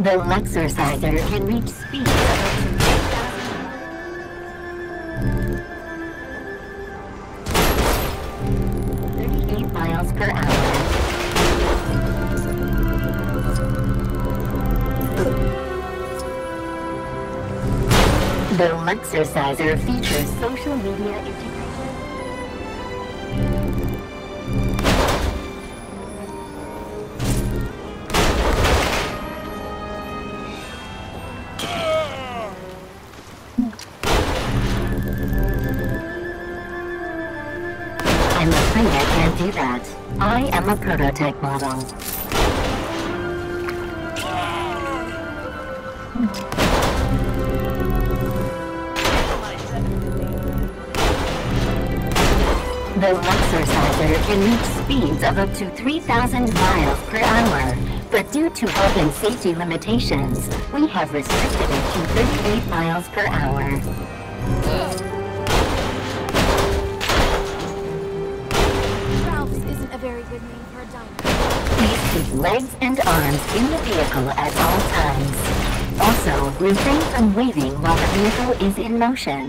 The Luxorcizer can reach speeds of up to 38 miles per hour. The Luxorcizer features social media integration. I'm afraid I can't do that. I am a prototype model. The Luxorcizer can reach speeds of up to 3,000 miles per hour, but due to health and safety limitations, we have restricted it to 38 miles per hour. Ralph's isn't a very good name for a diner. Please keep legs and arms in the vehicle at all times. Also, refrain from waving while the vehicle is in motion.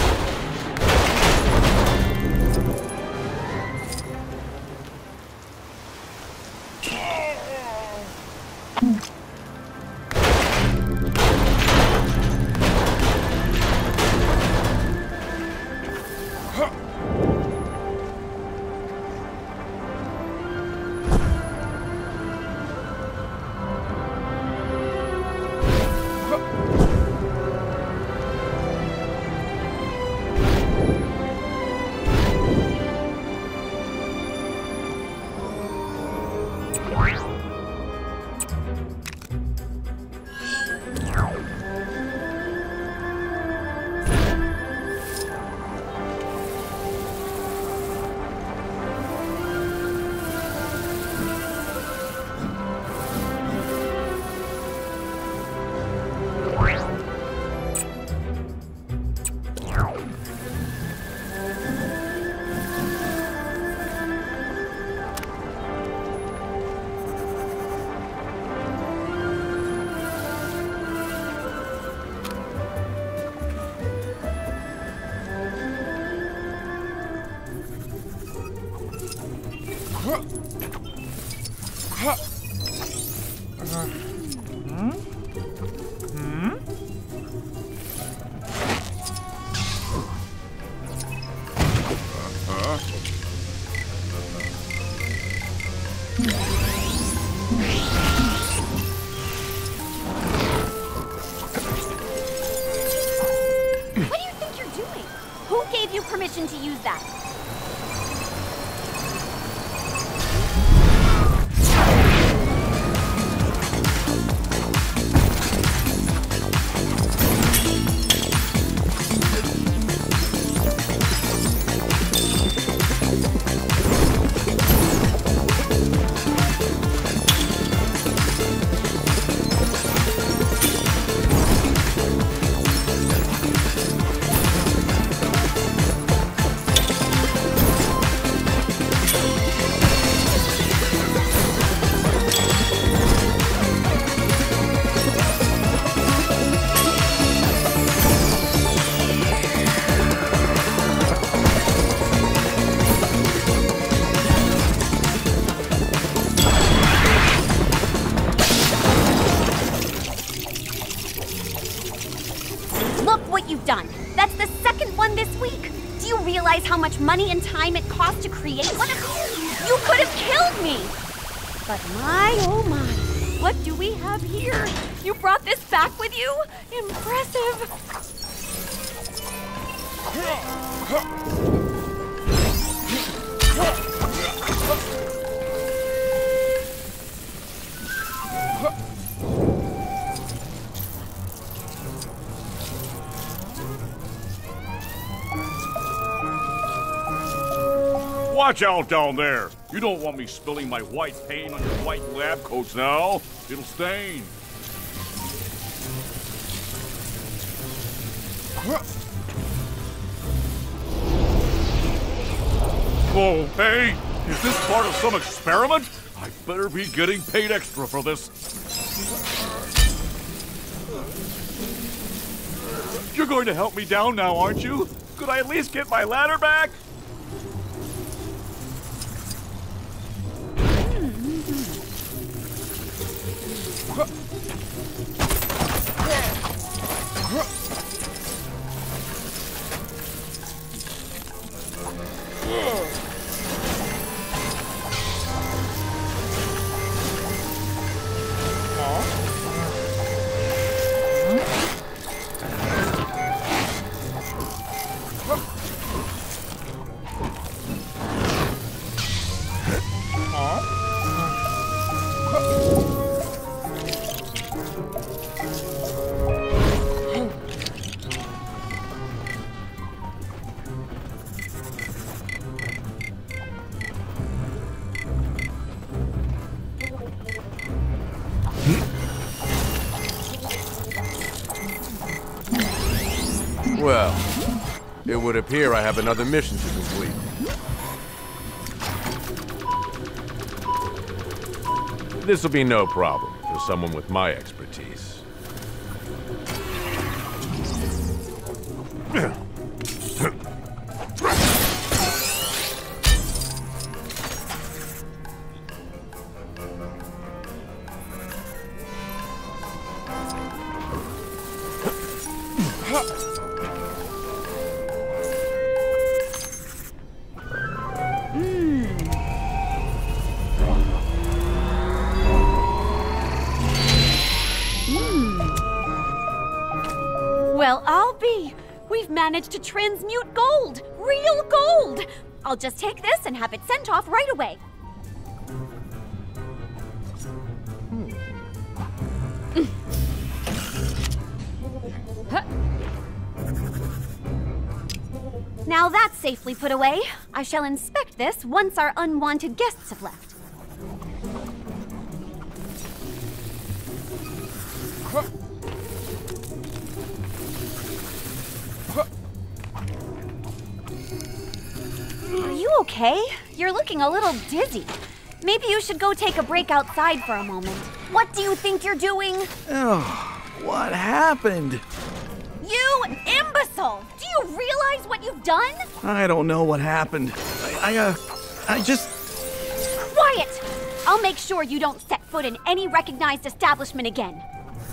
What do you think you're doing? Who gave you permission to use that? You've done. That's the second one this week. Do you realize how much money and time it cost to create one of these? You could have killed me! But my, oh my, what do we have here? You brought this back with you? Impressive! Watch out down there! You don't want me spilling my white paint on your white lab coats now. It'll stain. Oh, hey! Is this part of some experiment? I better be getting paid extra for this. You're going to help me down now, aren't you? Could I at least get my ladder back? Well, it would appear I have another mission to complete. This will be no problem for someone with my expertise. Well, I'll be. We've managed to transmute gold. Real gold. I'll just take this and have it sent off right away. Now that's safely put away. I shall inspect this once our unwanted guests have left. Are you okay? You're looking a little dizzy. Maybe you should go take a break outside for a moment. What do you think you're doing? Oh, what happened? You imbecile! Do you realize what you've done? I don't know what happened. I just... Quiet! I'll make sure you don't set foot in any recognized establishment again.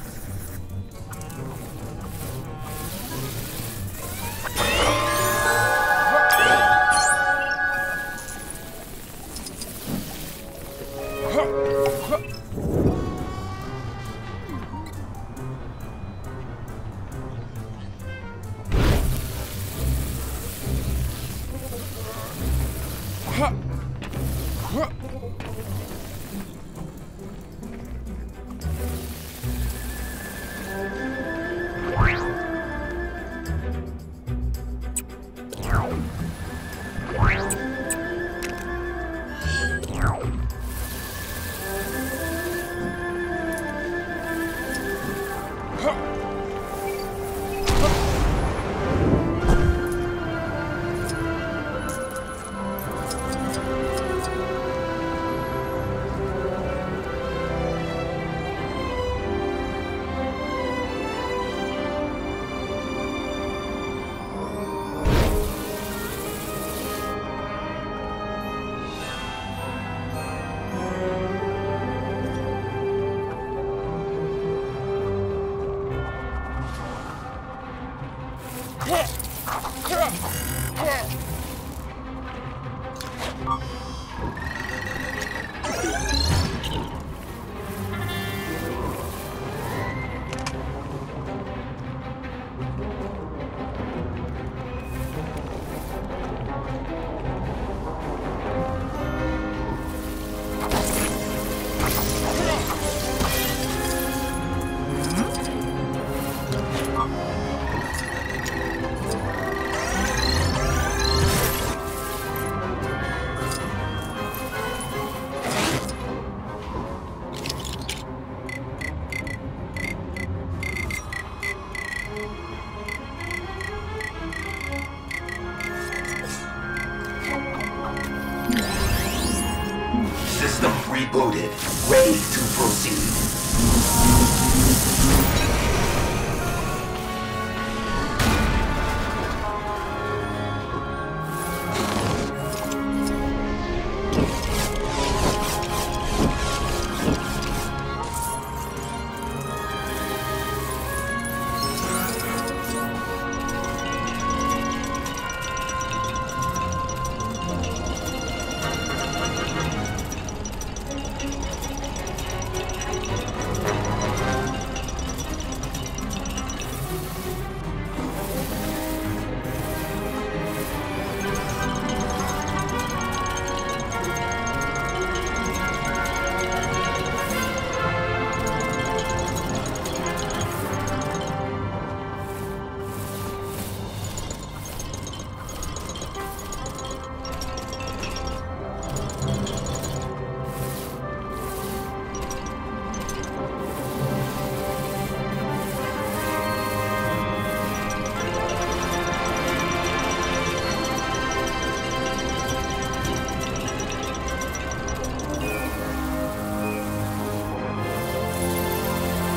System rebooted. Ready to proceed.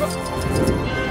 Huh?